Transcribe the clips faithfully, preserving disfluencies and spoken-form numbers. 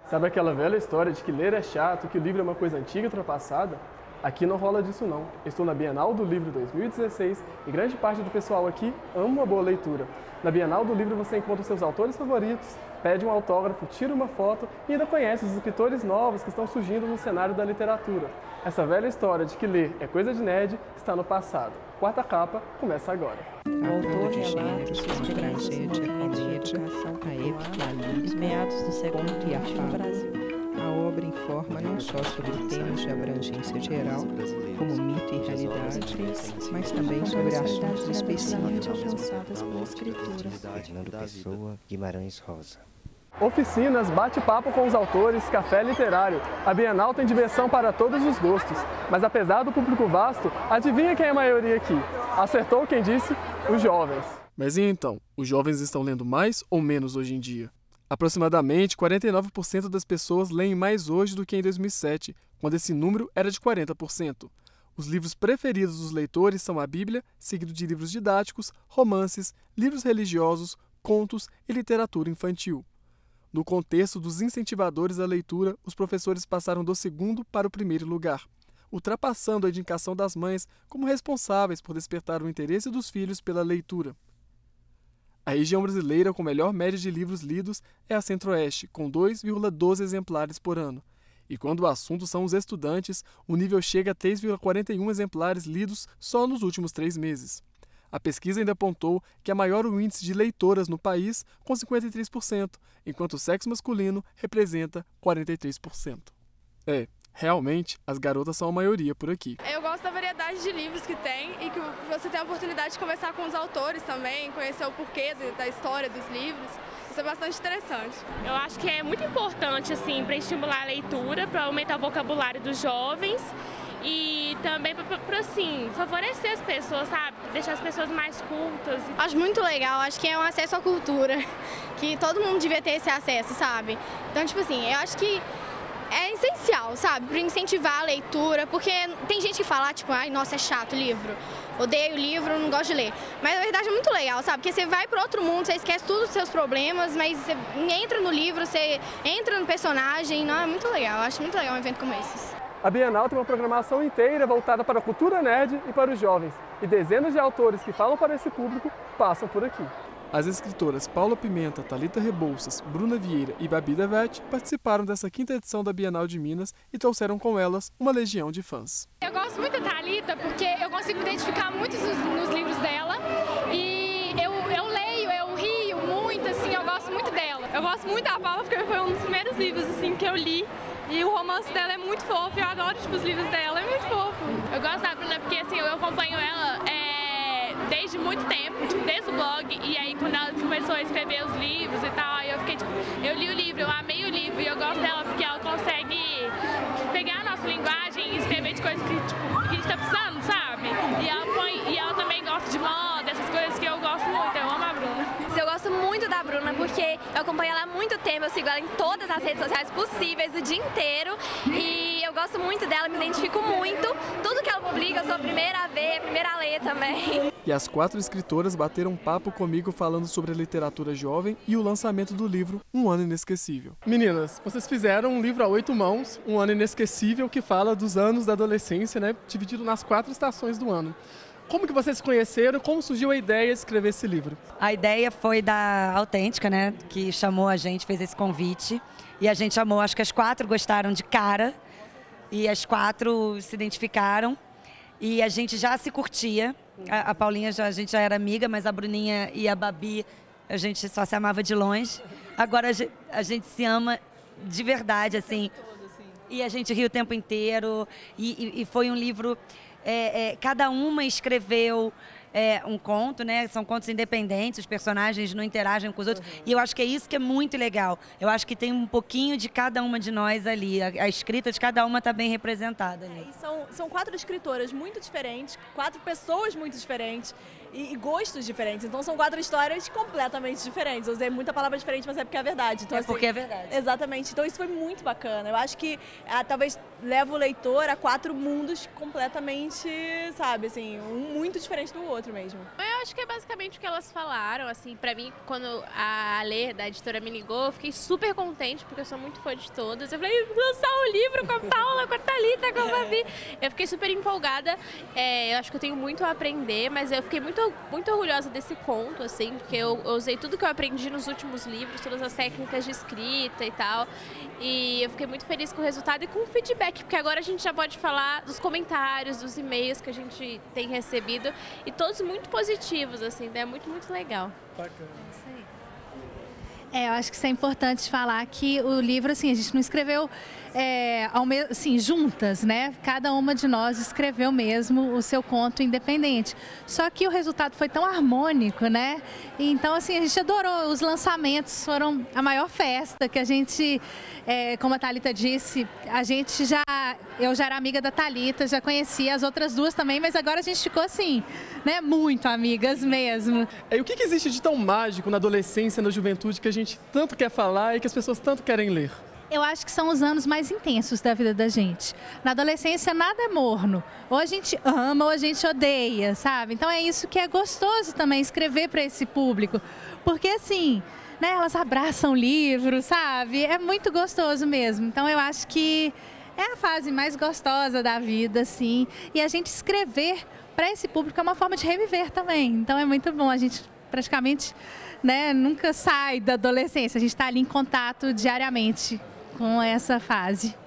Sabe aquela velha história de que ler é chato, que o livro é uma coisa antiga e ultrapassada? Aqui não rola disso não. Estou na Bienal do Livro dois mil e dezesseis e grande parte do pessoal aqui ama uma boa leitura. Na Bienal do Livro você encontra os seus autores favoritos, pede um autógrafo, tira uma foto e ainda conhece os escritores novos que estão surgindo no cenário da literatura. Essa velha história de que ler é coisa de nerd está no passado. Quarta capa começa agora. O autor relata sua experiência de comédia, a época, meados do século vinte no Brasil. A obra informa não só sobre temas de abrangência geral, como mito e realidade, mas também sobre assuntos específicos. Fernando Pessoa, Guimarães Rosa. Oficinas, bate-papo com os autores, café literário. A Bienal tem diversão para todos os gostos. Mas apesar do público vasto, adivinha quem é a maioria aqui? Acertou quem disse? Os jovens. Mas e então, os jovens estão lendo mais ou menos hoje em dia? Aproximadamente quarenta e nove por cento das pessoas leem mais hoje do que em dois mil e sete, quando esse número era de quarenta por cento. Os livros preferidos dos leitores são a Bíblia, seguido de livros didáticos, romances, livros religiosos, contos e literatura infantil. No contexto dos incentivadores à leitura, os professores passaram do segundo para o primeiro lugar, ultrapassando a indicação das mães como responsáveis por despertar o interesse dos filhos pela leitura. A região brasileira com melhor média de livros lidos é a Centro-Oeste, com dois vírgula doze exemplares por ano. E quando o assunto são os estudantes, o nível chega a três vírgula quarenta e um exemplares lidos só nos últimos três meses. A pesquisa ainda apontou que é maior o índice de leitoras no país, com cinquenta e três por cento, enquanto o sexo masculino representa quarenta e três por cento. É, realmente, as garotas são a maioria por aqui. Eu gosto da variedade de livros que tem e que você tem a oportunidade de conversar com os autores também, conhecer o porquê da história dos livros. Isso é bastante interessante. Eu acho que é muito importante assim, para estimular a leitura, para aumentar o vocabulário dos jovens e também para assim, favorecer as pessoas, sabe? Deixar as pessoas mais cultas. Acho muito legal, acho que é um acesso à cultura, que todo mundo devia ter esse acesso, sabe? Então, tipo assim, eu acho que é essencial, sabe, para incentivar a leitura, porque tem gente que fala, tipo, ai, nossa, é chato o livro, odeio o livro, não gosto de ler. Mas na verdade é muito legal, sabe, porque você vai para outro mundo, você esquece todos os seus problemas, mas você entra no livro, você entra no personagem, não, é muito legal, eu acho muito legal um evento como esse. A Bienal tem uma programação inteira voltada para a cultura nerd e para os jovens, e dezenas de autores que falam para esse público passam por aqui. As escritoras Paula Pimenta, Thalita Rebouças, Bruna Vieira e Babi Devet participaram dessa quinta edição da Bienal de Minas e trouxeram com elas uma legião de fãs. Eu gosto muito da Thalita porque eu consigo identificar muito nos, nos livros dela e eu, eu leio, eu rio muito, assim, eu gosto muito dela. Eu gosto muito da Paula porque foi um dos primeiros livros assim, que eu li e o romance dela é muito fofo, eu adoro tipo, os livros dela, é muito fofo. Eu gosto da Bruna porque assim, eu acompanho ela é... desde muito tempo, tipo, desde o blog, e aí quando ela começou a escrever os livros e tal, aí eu fiquei tipo, eu li o livro, eu amei o livro e eu gosto dela porque ela consegue pegar a nossa linguagem e escrever de coisas que, tipo, que a gente tá precisando, sabe? E ela, põe, e ela também gosta de moda, essas coisas que eu gosto muito, eu amo a Bruna. Eu gosto muito da Bruna porque eu acompanho ela há muito tempo, eu sigo ela em todas as redes sociais possíveis o dia inteiro e eu gosto muito dela, me identifico muito. Tudo que ela publica eu sou a primeira a ver, a primeira a ler também. E as quatro escritoras bateram um papo comigo falando sobre a literatura jovem e o lançamento do livro Um Ano Inesquecível. Meninas, vocês fizeram um livro a oito mãos, Um Ano Inesquecível, que fala dos anos da adolescência, né, dividido nas quatro estações do ano. Como que vocês se conheceram? Como surgiu a ideia de escrever esse livro? A ideia foi da Autêntica, né, que chamou a gente, fez esse convite. E a gente chamou, acho que as quatro gostaram de cara. E as quatro se identificaram. E a gente já se curtia. A, a Paulinha, já, a gente já era amiga, mas a Bruninha e a Babi, a gente só se amava de longe. Agora a gente, a gente se ama de verdade, assim. E a gente ri o tempo inteiro. E, e, e foi um livro... É, é, cada uma escreveu é, um conto, né? São contos independentes, os personagens não interagem com os outros. Uhum. E eu acho que é isso que é muito legal. Eu acho que tem um pouquinho de cada uma de nós ali. A, a escrita de cada uma está bem representada ali. É, são, são quatro escritoras muito diferentes, quatro pessoas muito diferentes e, e gostos diferentes. Então são quatro histórias completamente diferentes. Eu usei muita palavra diferente, mas é porque é verdade. Então, é assim, porque é verdade. Exatamente. Então isso foi muito bacana. Eu acho que ah, talvez leva o leitor a quatro mundos completamente, sabe, assim, um muito diferente do outro mesmo. Eu eu acho que é basicamente o que elas falaram, assim, pra mim, quando a Lê, da editora, me ligou, eu fiquei super contente, porque eu sou muito fã de todas. Eu falei, lançar um livro com a Paula, com a Thalita, com a Babi. Eu fiquei super empolgada, é, eu acho que eu tenho muito a aprender, mas eu fiquei muito, muito orgulhosa desse conto, assim, porque eu, eu usei tudo que eu aprendi nos últimos livros, todas as técnicas de escrita e tal, e eu fiquei muito feliz com o resultado e com o feedback, porque agora a gente já pode falar dos comentários, dos e-mails que a gente tem recebido, e todos muito positivos, assim, é muito, muito legal. Bacana. Isso aí. É, eu acho que isso é importante falar que o livro, assim, a gente não escreveu é, ao mesmo, assim, juntas, né? Cada uma de nós escreveu mesmo o seu conto independente. Só que o resultado foi tão harmônico, né? E, então, assim, a gente adorou. Os lançamentos foram a maior festa que a gente, é, como a Thalita disse, a gente já, eu já era amiga da Thalita, já conhecia as outras duas também, mas agora a gente ficou assim, né? Muito amigas mesmo. E o que, que existe de tão mágico na adolescência, na juventude, que a gente tanto quer falar e que as pessoas tanto querem ler? Eu acho que são os anos mais intensos da vida da gente. Na adolescência nada é morno. Ou a gente ama ou a gente odeia, sabe? Então é isso que é gostoso também, escrever para esse público. Porque assim, né, elas abraçam o livro, sabe? É muito gostoso mesmo. Então eu acho que é a fase mais gostosa da vida, assim. E a gente escrever para esse público é uma forma de reviver também. Então é muito bom, a gente praticamente, né, nunca sai da adolescência. A gente está ali em contato diariamente com essa fase.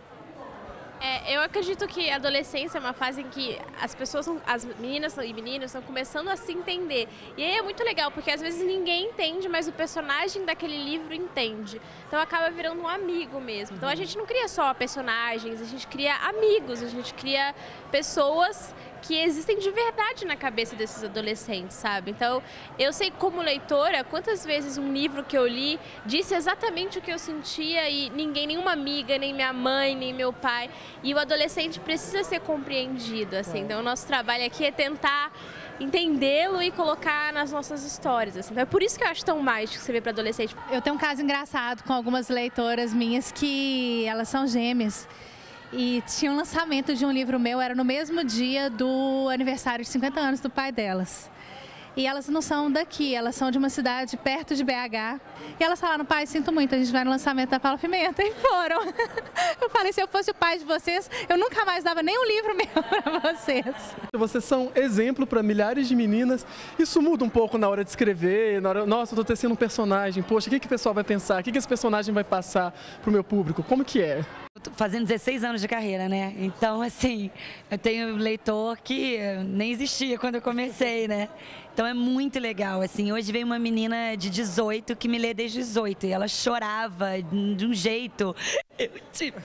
É, eu acredito que a adolescência é uma fase em que as pessoas, as meninas e meninos estão começando a se entender. E aí é muito legal, porque às vezes ninguém entende, mas o personagem daquele livro entende. Então acaba virando um amigo mesmo. Então a gente não cria só personagens, a gente cria amigos, a gente cria pessoas que existem de verdade na cabeça desses adolescentes, sabe? Então, eu sei como leitora, quantas vezes um livro que eu li disse exatamente o que eu sentia e ninguém, nenhuma amiga, nem minha mãe, nem meu pai. E o adolescente precisa ser compreendido, assim. Então, o nosso trabalho aqui é tentar entendê-lo e colocar nas nossas histórias, assim. Então, é por isso que eu acho tão mágico escrever para adolescente. Eu tenho um caso engraçado com algumas leitoras minhas que elas são gêmeas. E tinha um lançamento de um livro meu, era no mesmo dia do aniversário de cinquenta anos do pai delas. E elas não são daqui, elas são de uma cidade perto de B H. E elas falaram, pai, sinto muito, a gente vai no lançamento da Paula Pimenta. E foram. Eu falei, se eu fosse o pai de vocês, eu nunca mais dava nenhum livro meu para vocês. Vocês são exemplo para milhares de meninas. Isso muda um pouco na hora de escrever, na hora, nossa, eu estou tecendo um personagem, poxa, o que, que o pessoal vai pensar? O que, que esse personagem vai passar para o meu público? Como que é? Eu tô fazendo dezesseis anos de carreira, né? Então, assim, eu tenho um leitor que nem existia quando eu comecei, né? Então é muito legal, assim. Hoje veio uma menina de dezoito que me lê desde dezoito e ela chorava de um jeito. Eu tive...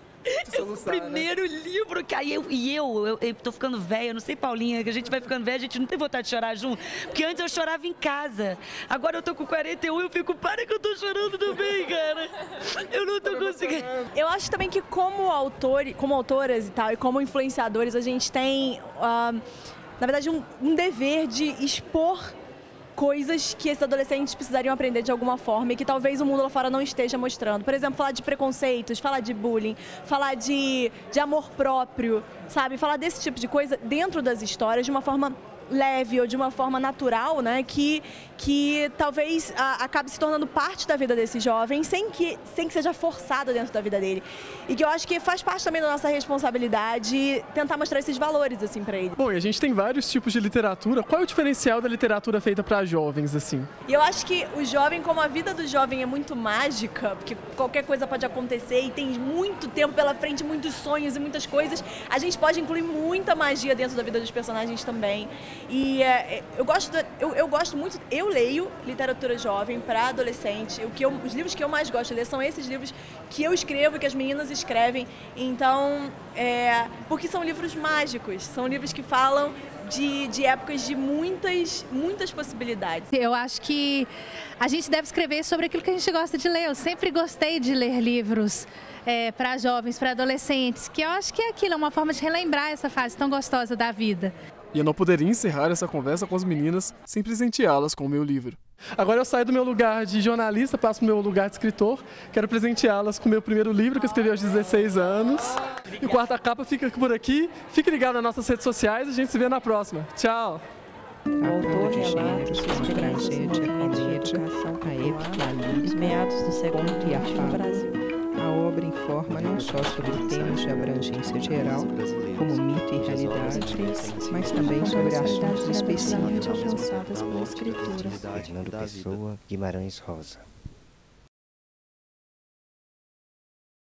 É o primeiro né? livro que aí eu, e eu, eu, eu tô ficando velha, eu não sei, Paulinha, que a gente vai ficando velha, a gente não tem vontade de chorar junto, porque antes eu chorava em casa, agora eu tô com quarenta e um e eu fico, para que eu tô chorando também, cara, eu não tô conseguindo. Eu acho também que como autor, como autoras e tal, e como influenciadores, a gente tem, uh, na verdade, um, um dever de expor coisas que esses adolescentes precisariam aprender de alguma forma e que talvez o mundo lá fora não esteja mostrando. Por exemplo, falar de preconceitos, falar de bullying, falar de, de amor próprio, sabe? Falar desse tipo de coisa dentro das histórias de uma forma leve ou de uma forma natural, né? Que, que talvez a, acabe se tornando parte da vida desse jovem sem que, sem que seja forçado dentro da vida dele. E que eu acho que faz parte também da nossa responsabilidade tentar mostrar esses valores, assim, para ele. Bom, e a gente tem vários tipos de literatura. Qual é o diferencial da literatura feita para jovens, assim? E eu acho que o jovem, como a vida do jovem é muito mágica, porque qualquer coisa pode acontecer e tem muito tempo pela frente, muitos sonhos e muitas coisas, a gente pode incluir muita magia dentro da vida dos personagens também. E é, eu, gosto, eu, eu gosto muito, eu leio literatura jovem para adolescente. O que eu, os livros que eu mais gosto de ler são esses livros que eu escrevo, que as meninas escrevem. Então, é, porque são livros mágicos, são livros que falam de, de épocas de muitas, muitas possibilidades. Eu acho que a gente deve escrever sobre aquilo que a gente gosta de ler. Eu sempre gostei de ler livros é, para jovens, para adolescentes, que eu acho que é aquilo, é uma forma de relembrar essa fase tão gostosa da vida. E eu não poderia encerrar essa conversa com as meninas sem presenteá-las com o meu livro. Agora eu saio do meu lugar de jornalista, passo para o meu lugar de escritor. Quero presenteá-las com o meu primeiro livro, que eu escrevi aos dezesseis anos. E o Quarta Capa fica por aqui. Fique ligado nas nossas redes sociais, a gente se vê na próxima. Tchau! Tratando de gênero, sua tragédia, comédia, a épica ali, meados do século e a fábula. A obra informa não só sobre temas de abrangência geral, como mito e realidade, mas também sobre assuntos específicos. Fernando Pessoa, Guimarães Rosa.